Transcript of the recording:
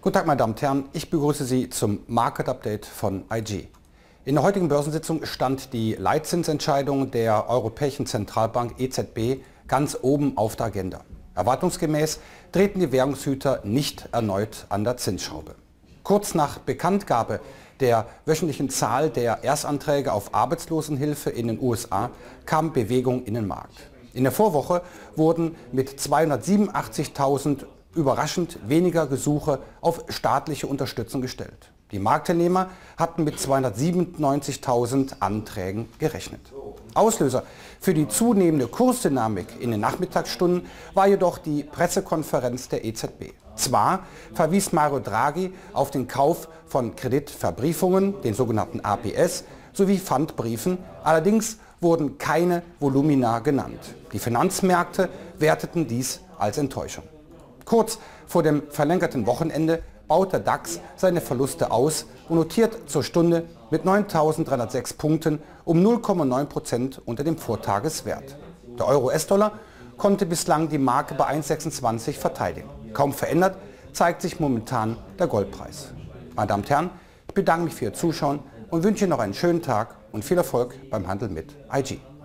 Guten Tag, meine Damen und Herren, ich begrüße Sie zum Market Update von IG. In der heutigen Börsensitzung stand die Leitzinsentscheidung der Europäischen Zentralbank EZB ganz oben auf der Agenda. Erwartungsgemäß drehten die Währungshüter nicht erneut an der Zinsschraube. Kurz nach Bekanntgabe der wöchentlichen Zahl der Erstanträge auf Arbeitslosenhilfe in den USA kam Bewegung in den Markt. In der Vorwoche wurden mit 287.000 überraschend weniger Gesuche auf staatliche Unterstützung gestellt. Die Marktteilnehmer hatten mit 297.000 Anträgen gerechnet. Auslöser für die zunehmende Kursdynamik in den Nachmittagsstunden war jedoch die Pressekonferenz der EZB. Zwar verwies Mario Draghi auf den Kauf von Kreditverbriefungen, den sogenannten ABS, sowie Pfandbriefen, allerdings wurden keine Volumina genannt. Die Finanzmärkte werteten dies als Enttäuschung. Kurz vor dem verlängerten Wochenende baut der DAX seine Verluste aus und notiert zur Stunde mit 9.306 Punkten um 0,9% unter dem Vortageswert. Der Euro-US-Dollar konnte bislang die Marke bei 1,26 verteidigen. Kaum verändert zeigt sich momentan der Goldpreis. Meine Damen und Herren, ich bedanke mich für Ihr Zuschauen und wünsche Ihnen noch einen schönen Tag und viel Erfolg beim Handel mit IG.